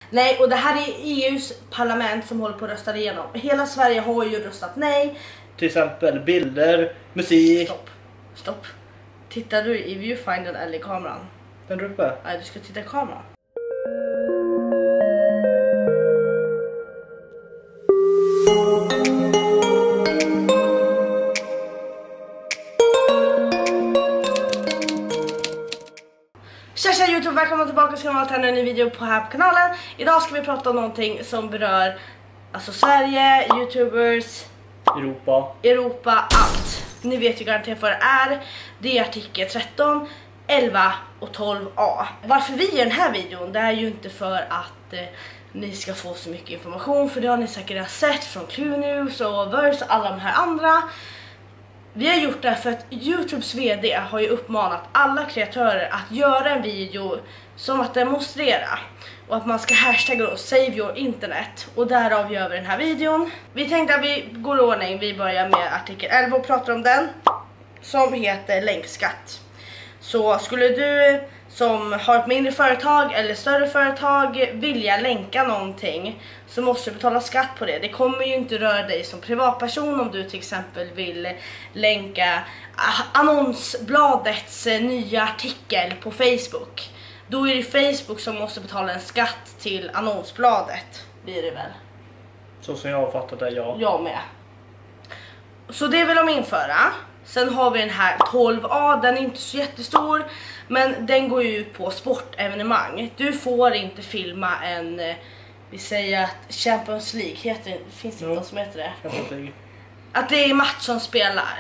Nej, och det här är EUs parlament som håller på att rösta igenom. Hela Sverige har ju röstat nej. Till exempel bilder, musik. Stopp. Tittar du i viewfindern eller i kameran? Den där uppe. Nej, du ska titta i kameran. Tja YouTube, välkomna tillbaka, ska vara en ny video här på kanalen. Idag ska vi prata om någonting som berör alltså Sverige, Youtubers, Europa, allt. Ni vet ju garanterat vad det är. Det är artikel 13, 11 och 12a. Varför vi gör den här videon, det är ju inte för att ni ska få så mycket information, för det har ni säkert redan sett från Q-News och Verse och alla de här andra. Vi har gjort det för att Youtubes vd har ju uppmanat alla kreatörer att göra en video som att demonstrera. Och att man ska hashtagga då Save Your Internet. Och därav gör vi den här videon. Vi tänkte att vi går i ordning. Vi börjar med artikel 11 och pratar om den. Som heter länkskatt. Så skulle du som har ett mindre företag eller större företag vilja länka någonting, så måste du betala skatt på det. Det kommer ju inte röra dig som privatperson om du till exempel vill länka annonsbladets nya artikel på Facebook. Då är det Facebook som måste betala en skatt till annonsbladet, blir det väl? Så som jag har fattat det, ja. Jag med. Så det vill de införa. Sen har vi den här 12a, den är inte så jättestor, men den går ju på sportevenemang. Du får inte filma en, vi säger att Champions League heter, finns det någon som heter det? Att det är match som spelar.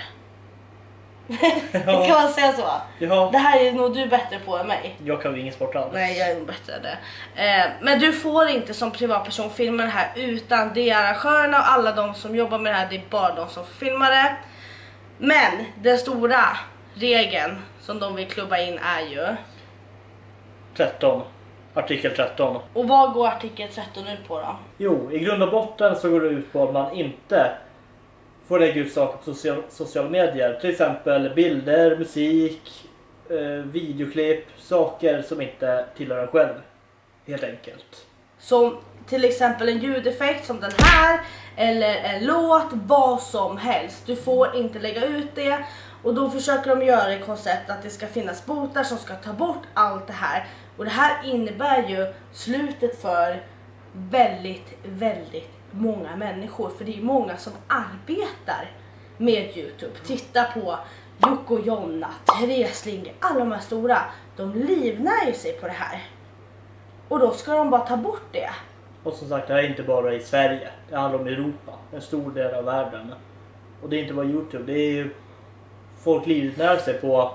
Kan man säga så? Ja. Det här är nog du bättre på än mig. Jag kan ju ingen sport alls. Nej, jag är nog bättre än det. Men du får inte som privatperson filma det här, utan det är arrangörerna och alla de som jobbar med det här, det är bara de som får filma det. Men den stora regeln som de vill klubba in är ju 13. Artikel 13. Och vad går artikel 13 ut på då? Jo, i grund och botten så går det ut på att man inte får lägga ut saker på sociala medier. Till exempel bilder, musik, videoklipp, saker som inte tillhör en själv. Helt enkelt. Som till exempel en ljudeffekt som den här, eller en låt, vad som helst. Du får inte lägga ut det. Och då försöker de göra ett koncept att det ska finnas botar som ska ta bort allt det här. Och det här innebär ju slutet för väldigt många människor. För det är många som arbetar med Youtube. Titta på Jocke och Jonna, Therese Lindgren, alla de här stora. De livnär ju sig på det här. Och då ska de bara ta bort det. Och som sagt, det här är inte bara i Sverige. Det handlar om Europa, en stor del av världen. Och det är inte bara Youtube, det är ju folk livnär sig på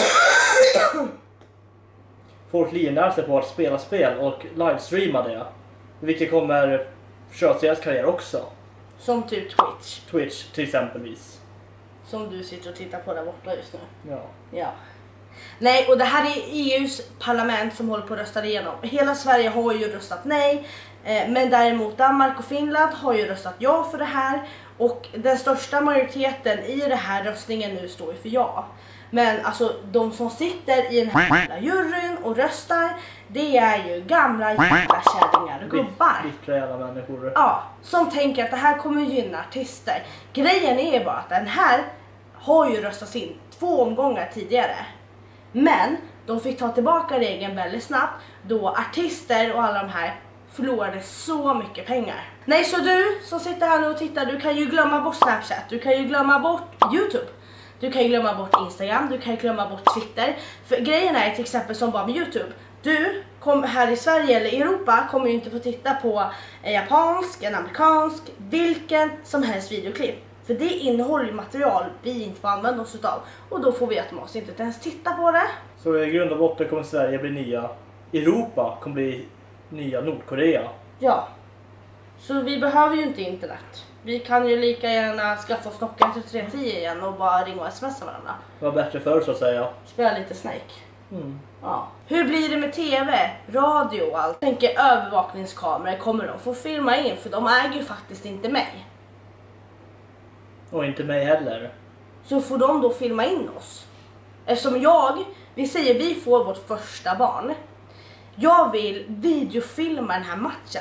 att spela spel och livestreama det. Vilket kommer köra deras karriär också. Som typ Twitch till exempelvis. Som du sitter och tittar på där borta just nu. Ja. Nej, och det här är EUs parlament som håller på att rösta igenom. Hela Sverige har ju röstat nej. Men däremot Danmark och Finland har ju röstat ja för det här. Och den största majoriteten i den här röstningen nu står ju för ja. Men alltså de som sitter i den här juryn och röstar, det är ju gamla jävla kärringar och gubbar. Bittra jävla människor. Ja, som tänker att det här kommer gynna artister. Grejen är bara att den här har ju röstats in 2 omgångar tidigare. Men de fick ta tillbaka regeln väldigt snabbt, då artister och alla de här förlorade så mycket pengar. Nej, så du som sitter här nu och tittar, du kan ju glömma bort Snapchat, du kan ju glömma bort Youtube, du kan ju glömma bort Instagram, du kan ju glömma bort Twitter. För grejen är till exempel som bara med Youtube. Du här i Sverige eller i Europa kommer ju inte få titta på en japansk, en amerikansk, vilken som helst videoklipp. För det innehåller ju material vi inte får använda oss utav. Och då får vi automatiskt inte ens titta på det. Så i grund och botten kommer Sverige bli nya Europa, kommer bli nya Nordkorea. Ja. Så vi behöver ju inte internet. Vi kan ju lika gärna skaffa oss Nokia 3310 igen och bara ringa och smsa varandra. Det var bättre förr så att säga. Spela lite Snake. Ja. Hur blir det med tv, radio och allt? Tänker övervakningskameror, kommer de få filma in? För de äger ju faktiskt inte mig. Och inte mig heller. Så får de då filma in oss. Eftersom vi säger vi får vårt första barn. jag vill videofilma den här matchen.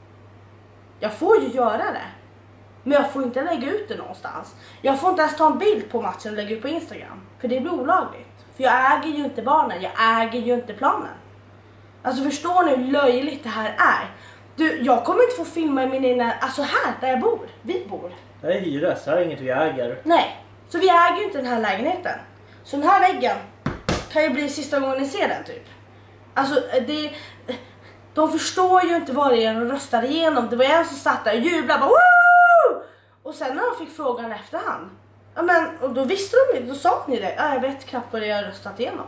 Jag får ju göra det. Men jag får inte lägga ut det någonstans. Jag får inte ens ta en bild på matchen och lägga ut på Instagram. För det blir olagligt. För jag äger ju inte barnen, jag äger ju inte planen. Alltså förstår ni hur löjligt det här är? Du, jag kommer inte få filma i min egna, alltså här där jag bor, vi bor. Det är hyres, det här är inget vi äger. Nej, så vi äger ju inte den här lägenheten. Så den här väggen kan ju bli sista gången ni ser den typ. Alltså de förstår ju inte vad det är de röstar igenom. Det var en som satt där och jublade bara, woo! Och sen när de fick frågan efterhand, ja men, och då visste de ju, då sa ni det. Ja, jag vet knappt vad det är jag röstat igenom.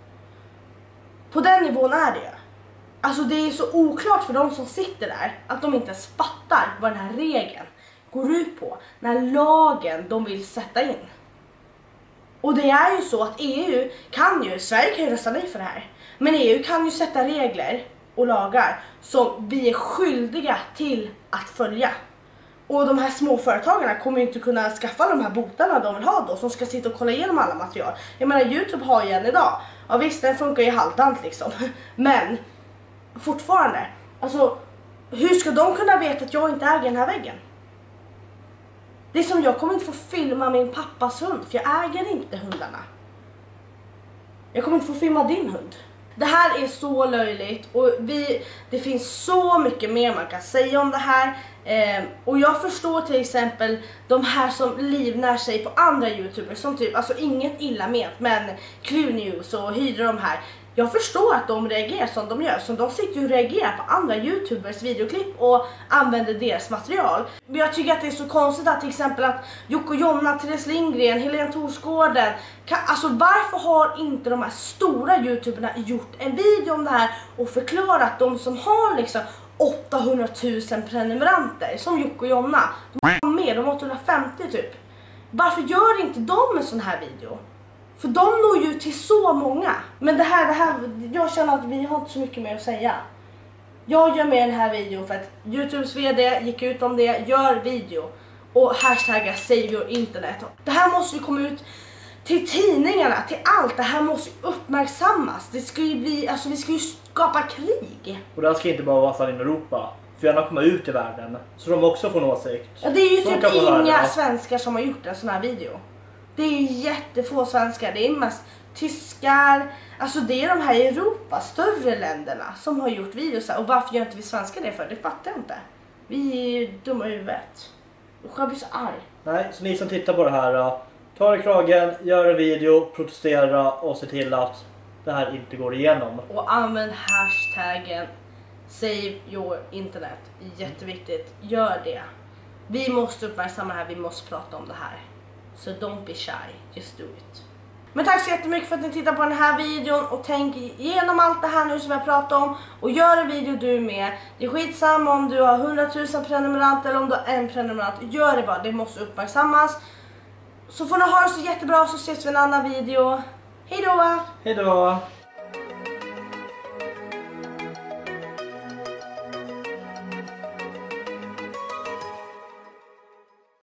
På den nivån är det. Alltså det är så oklart för de som sitter där att de inte ens fattar vad den här regeln går ut på. När lagen de vill sätta in. Och det är ju så att EU kan ju, Sverige kan ju rösta nej för det här. Men EU kan ju sätta regler och lagar som vi är skyldiga till att följa. Och de här småföretagarna kommer ju inte kunna skaffa de här botarna de vill ha då, som ska sitta och kolla igenom alla material. Jag menar, YouTube har ju en idag. Ja visst, den funkar ju halvdant liksom. Men fortfarande, alltså hur ska de kunna veta att jag inte äger den här väggen? Det är som jag kommer inte få filma min pappas hund, för jag äger inte hundarna. Jag kommer inte få filma din hund. Det här är så löjligt och det finns så mycket mer man kan säga om det här. Och jag förstår till exempel de här som livnär sig på andra YouTubers som typ, alltså inget illa ment, men Clunews och Hydra de här. Jag förstår att de reagerar som de gör, som de sitter ju och reagerar på andra YouTubers videoklipp och använder deras material. Men jag tycker att det är så konstigt att till exempel att Jocke och Jonna, Therese Lindgren, Helene Torsgården, alltså varför har inte de här stora YouTuberna gjort en video om det här och förklarat de som har liksom 800 000 prenumeranter som Jocke och Jonna, de har 850 typ. Varför gör inte de en sån här video? För de når ju till så många. Men det här, jag känner att vi har inte så mycket mer att säga. Jag gör med den här videon för att YouTubes vd gick ut om det, gör video och hashtagga Save Your Internet. Det här måste ju komma ut till tidningarna, till allt. Det här måste ju uppmärksammas. Det ska ju bli, alltså vi ska ju skapa krig. Och det här ska inte bara vara för in i Europa. För gärna komma ut i världen. Så de också får en åsikt. Ja, det är ju typ inga svenskar som har gjort en sån här video. Det är jättefå svenskar, det är mest tyskar. Alltså det är de här i Europa, större länderna som har gjort videos. Och varför gör inte vi svenskar det för? Det fattar jag inte. Vi är dumma i huvudet. Jag blir så arg. Nej, så ni som tittar på det här, ta i kragen, gör en video, protestera och se till att det här inte går igenom. Och använd hashtaggen Save Your Internet. Jätteviktigt, gör det. Vi måste uppmärksamma det här, vi måste prata om det här. Så don't be shy, just do it. Men tack så jättemycket för att ni tittar på den här videon. Och tänk igenom allt det här nu som jag pratar om. Och gör en video du med. Det är skitsamma om du har 100 000 prenumeranter eller om du har en prenumerant. Gör det bara, det måste uppmärksammas. Så får ni ha det så jättebra, så ses vi i en annan video. Hej då! Hej då!